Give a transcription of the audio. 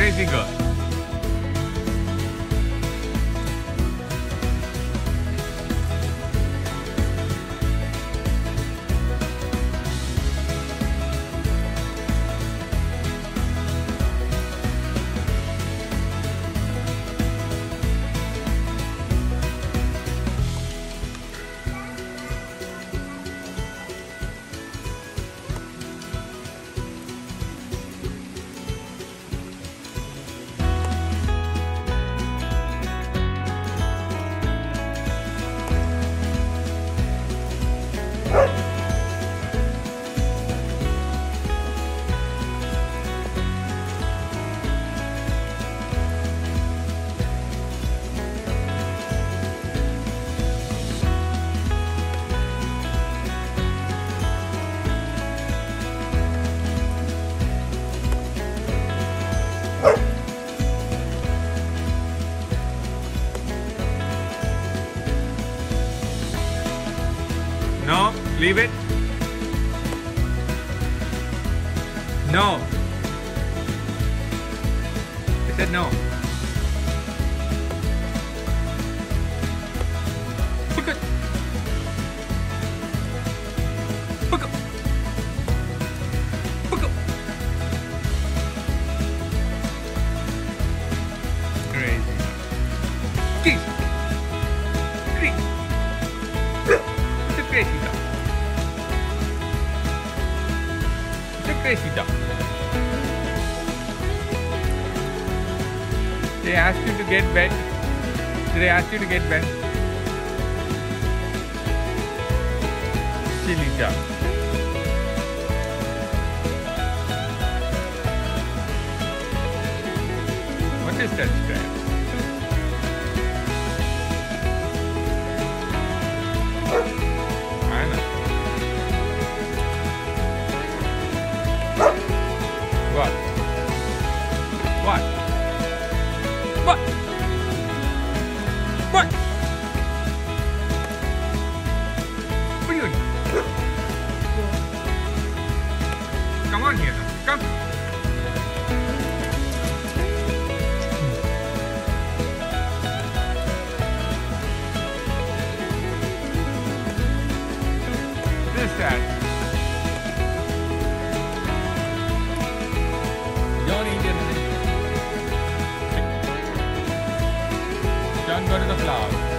Crazy girl. No, leave it. No. I said no. Look at. Look at. Look at. Crazy. Geez. Crazy. It's a crazy dog. It's a crazy dog. They asked you to get wet. Did they ask you to get wet? Silly dog. What is that crap? I know. What? What? What? What? What are you doing? Come on here. Come. What is that? Don't eat anything. Don't go to the flower.